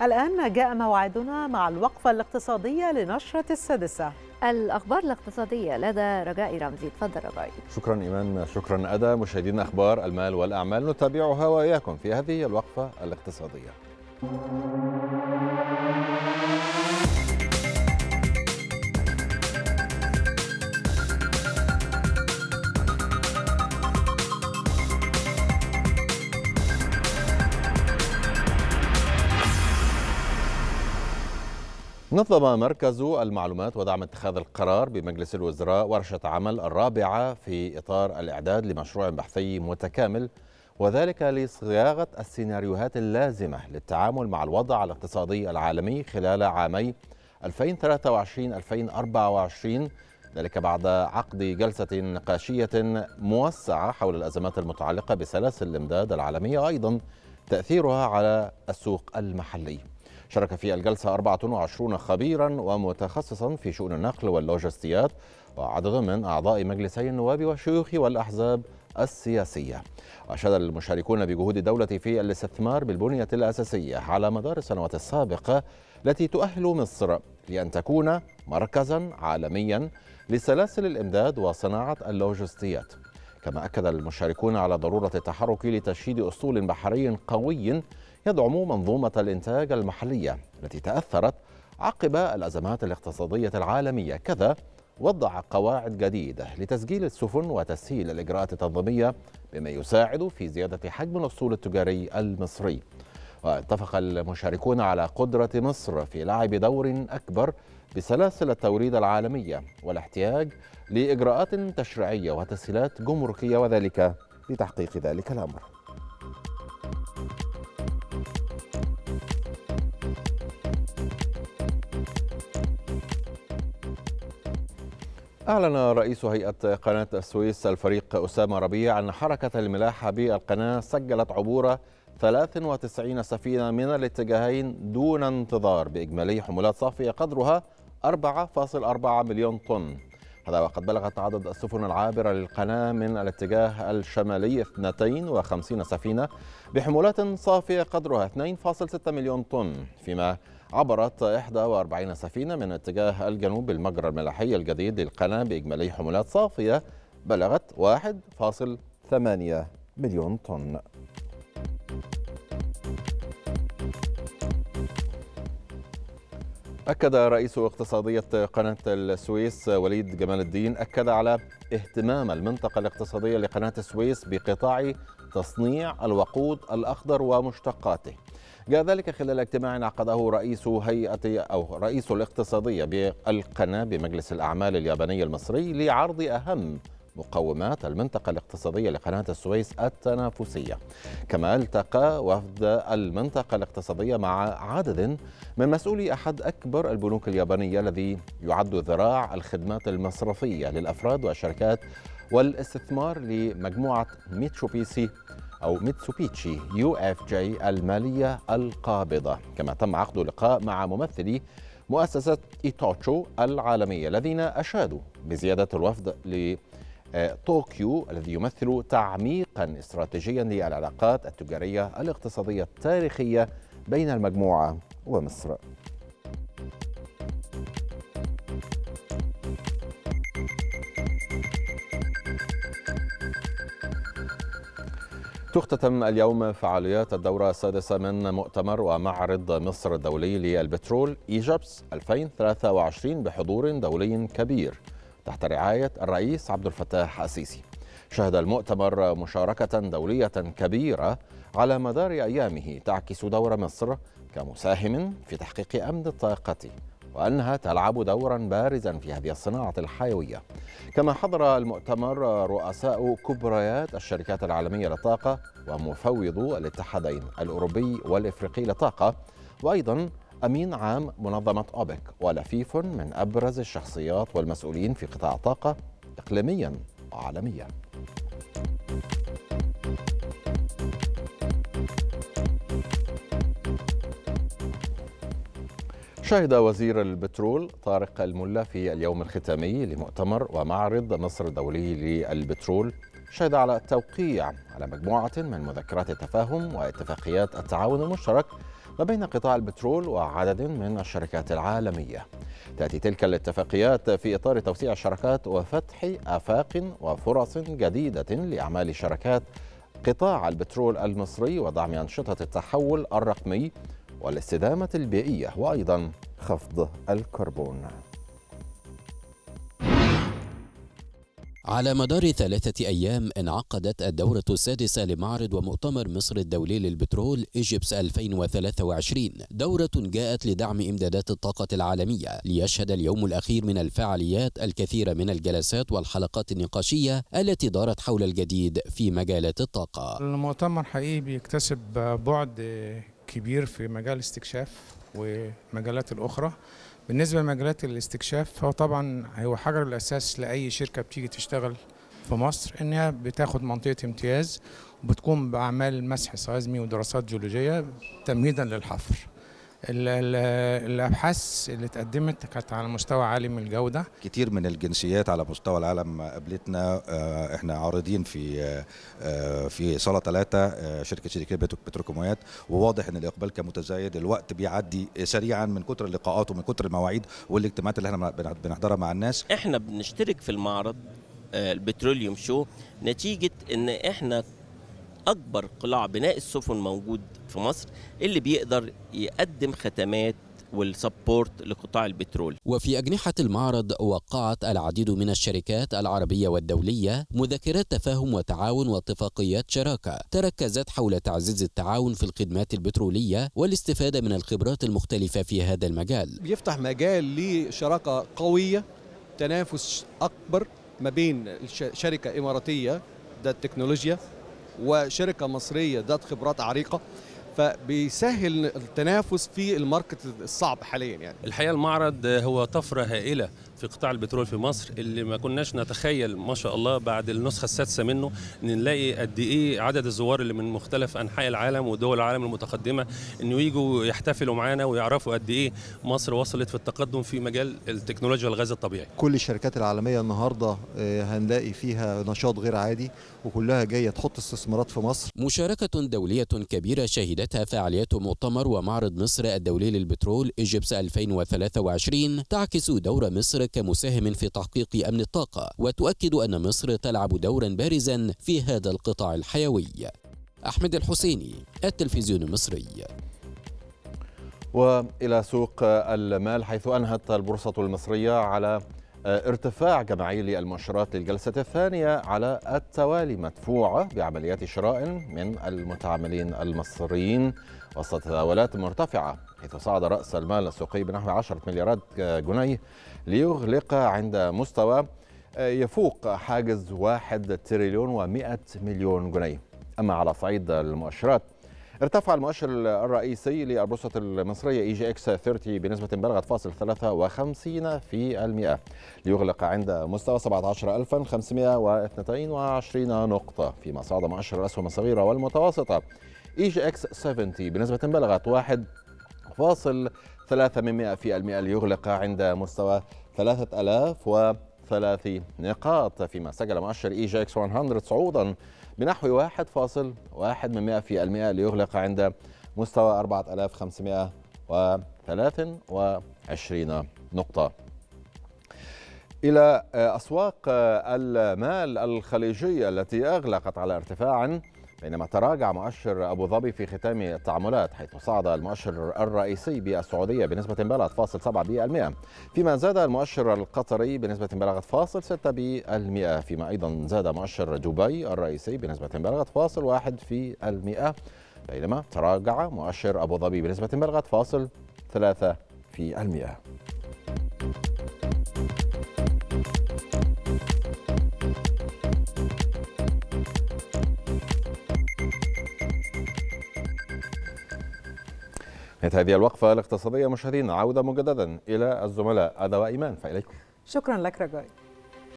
الآن جاء موعدنا مع الوقفة الاقتصادية لنشرة السادسة. الأخبار الاقتصادية لدى رجاء رمزي. تفضل رجاء. شكرا إيمان، شكرا أدا. مشاهدينا، أخبار المال والأعمال نتابعها وإياكم في هذه الوقفة الاقتصادية. نظم مركز المعلومات ودعم اتخاذ القرار بمجلس الوزراء ورشة عمل الرابعة في إطار الإعداد لمشروع بحثي متكامل، وذلك لصياغة السيناريوهات اللازمة للتعامل مع الوضع الاقتصادي العالمي خلال عامي 2023-2024، ذلك بعد عقد جلسة نقاشية موسعة حول الأزمات المتعلقة بسلاسل الإمداد العالمية وأيضا تأثيرها على السوق المحلي. شارك في الجلسة 24 خبيرا ومتخصصا في شؤون النقل واللوجستيات وعدد من أعضاء مجلسي النواب والشيوخ والأحزاب السياسية. وأشاد المشاركون بجهود الدولة في الاستثمار بالبنية الأساسية على مدار السنوات السابقة التي تؤهل مصر لأن تكون مركزا عالميا لسلاسل الإمداد وصناعة اللوجستيات. كما أكد المشاركون على ضرورة التحرك لتشييد أسطول بحري قوي يدعم منظومة الإنتاج المحلية التي تأثرت عقب الأزمات الاقتصادية العالمية. كذا وضع قواعد جديدة لتسجيل السفن وتسهيل الإجراءات التنظيمية بما يساعد في زيادة حجم الأسطول التجاري المصري. واتفق المشاركون على قدرة مصر في لعب دور أكبر بسلاسل التوريد العالمية والاحتياج لإجراءات تشريعية وتسهيلات جمركية، وذلك لتحقيق ذلك الأمر. أعلن رئيس هيئة قناة السويس الفريق أسامة ربيع أن حركة الملاحة بالقناة سجلت عبور 93 سفينة من الاتجاهين دون انتظار بإجمالي حمولات صافية قدرها 4.4 مليون طن. هذا وقد بلغت عدد السفن العابرة للقناة من الاتجاه الشمالي 52 سفينة بحمولات صافية قدرها 2.6 مليون طن، فيما عبرت 41 سفينة من اتجاه الجنوب بالمجرى الملاحي الجديد للقناة بإجمالي حمولات صافية بلغت 1.8 مليون طن. أكد رئيس اقتصادية قناة السويس وليد جمال الدين على اهتمام المنطقة الاقتصادية لقناة السويس بقطاع تصنيع الوقود الأخضر ومشتقاته. جاء ذلك خلال اجتماع عقده رئيس الاقتصادية بالقناة بمجلس الأعمال الياباني المصري لعرض أهم مقومات المنطقة الاقتصادية لقناة السويس التنافسية. كما التقى وفد المنطقة الاقتصادية مع عدد من مسؤولي أحد أكبر البنوك اليابانية الذي يعد ذراع الخدمات المصرفية للأفراد والشركات والاستثمار لمجموعة ميتسوبيشي UFJ المالية القابضة. كما تم عقد لقاء مع ممثلي مؤسسة إيتوتشو العالمية الذين أشادوا بزيادة الوفد طوكيو الذي يمثل تعميقا استراتيجيا للعلاقات التجارية الاقتصادية التاريخية بين المجموعة ومصر. تختتم اليوم فعاليات الدورة السادسة من مؤتمر ومعرض مصر الدولي للبترول إيجابس 2023 بحضور دولي كبير تحت رعاية الرئيس عبد الفتاح السيسي. شهد المؤتمر مشاركة دولية كبيرة على مدار أيامه تعكس دور مصر كمساهم في تحقيق أمن الطاقة وأنها تلعب دورا بارزا في هذه الصناعة الحيوية. كما حضر المؤتمر رؤساء كبريات الشركات العالمية للطاقة ومفوضو الاتحادين الأوروبي والإفريقي للطاقة، وأيضا أمين عام منظمة أوبك ولفيف من أبرز الشخصيات والمسؤولين في قطاع الطاقة إقليميا وعالميا. شهد وزير البترول طارق الملا في اليوم الختامي لمؤتمر ومعرض مصر الدولي للبترول شهد على التوقيع على مجموعة من مذكرات التفاهم واتفاقيات التعاون المشترك ما بين قطاع البترول وعدد من الشركات العالمية. تأتي تلك الاتفاقيات في إطار توسيع الشراكات وفتح آفاق وفرص جديدة لأعمال شركات قطاع البترول المصري ودعم أنشطة التحول الرقمي والاستدامة البيئية وأيضا خفض الكربون. على مدار 3 أيام انعقدت الدورة السادسة لمعرض ومؤتمر مصر الدولي للبترول إيجيبس 2023، دورة جاءت لدعم إمدادات الطاقة العالمية، ليشهد اليوم الأخير من الفعاليات الكثير من الجلسات والحلقات النقاشية التي دارت حول الجديد في مجالات الطاقة. المؤتمر حقيقي بيكتسب بعد كبير في مجال الاستكشاف ومجالات الأخرى. بالنسبة لمجالات الاستكشاف، هو طبعا هو حجر الأساس لأي شركة بتيجي تشتغل في مصر، إنها بتاخد منطقة امتياز وبتقوم بأعمال مسح سيزمي ودراسات جيولوجية تمهيدا للحفر. الأبحاث اللي اتقدمت كانت على مستوى عالي من الجودة. كتير من الجنسيات على مستوى العالم قابلتنا. احنا عارضين في صالة 3 شركة بتروكيماويات، وواضح ان الإقبال كان متزايد. الوقت بيعدي سريعا من كتر اللقاءات ومن كتر المواعيد والاجتماعات اللي احنا بنحضرها مع الناس. احنا بنشترك في المعرض البتروليوم شو نتيجة ان احنا أكبر قلاع بناء السفن موجود في مصر اللي بيقدر يقدم خدمات والسبورت لقطاع البترول. وفي أجنحة المعرض وقعت العديد من الشركات العربية والدولية مذكرات تفاهم وتعاون واتفاقيات شراكة تركزت حول تعزيز التعاون في الخدمات البترولية والاستفادة من الخبرات المختلفة في هذا المجال. بيفتح مجال لشراكة قوية، تنافس أكبر ما بين شركة إماراتية ذات تكنولوجيا وشركة مصرية ذات خبرات عريقة، فبيسهل التنافس في الماركت الصعب حاليا. يعني الحقيقة المعرض هو طفرة هائلة في قطاع البترول في مصر، اللي ما كناش نتخيل ما شاء الله بعد النسخة السادسة منه ان نلاقي قد ايه عدد الزوار اللي من مختلف انحاء العالم ودول العالم المتقدمة انه يجوا يحتفلوا معانا ويعرفوا قد ايه مصر وصلت في التقدم في مجال التكنولوجيا والغاز الطبيعي. كل الشركات العالمية النهاردة هنلاقي فيها نشاط غير عادي، وكلها جاية تحط استثمارات في مصر. مشاركة دولية كبيرة شهدتها فعاليات مؤتمر ومعرض مصر الدولي للبترول إيجيبس 2023 تعكس دور مصر كمساهم في تحقيق أمن الطاقة، وتؤكد أن مصر تلعب دورا بارزا في هذا القطاع الحيوي. أحمد الحسيني، التلفزيون المصري. وإلى سوق المال، حيث أنهت البورصة المصرية على ارتفاع جماعي للمؤشرات للجلسة الثانية على التوالي، مدفوعة بعمليات شراء من المتعاملين المصريين وسط تداولات مرتفعة، حيث صعد رأس المال السوقي بنحو 10 مليارات جنيه ليغلق عند مستوى يفوق حاجز 1 تريليون و100 مليون جنيه. أما على صعيد المؤشرات، ارتفع المؤشر الرئيسي للبورصة المصرية EGX 30 بنسبة بلغت 0.53% ليغلق عند مستوى 17522 نقطة، فيما صعد مؤشر الأسهم الصغيرة والمتوسطة EGX 70 بنسبة بلغت 1.3% ليغلق عند مستوى 3003 نقاط، فيما سجل مؤشر EGX 100 صعودا بنحو 1.1% ليغلق عند مستوى 4523 نقطة. إلى أسواق المال الخليجية التي أغلقت على ارتفاع، بينما تراجع مؤشر أبو ظبي في ختام التعاملات، حيث صعد المؤشر الرئيسي بالسعودية بنسبة بلغت 0.7%، فيما زاد المؤشر القطري بنسبة بلغت 0.6%، فيما أيضا زاد مؤشر دبي الرئيسي بنسبة بلغت 0.1%، بينما تراجع مؤشر أبو ظبي بنسبة بلغت 0.3%. هذه الوقفة الاقتصادية مشاهدينا، عودة مجددا إلى الزملاء أدا وإيمان، فإليكم. شكرا لك رجاء.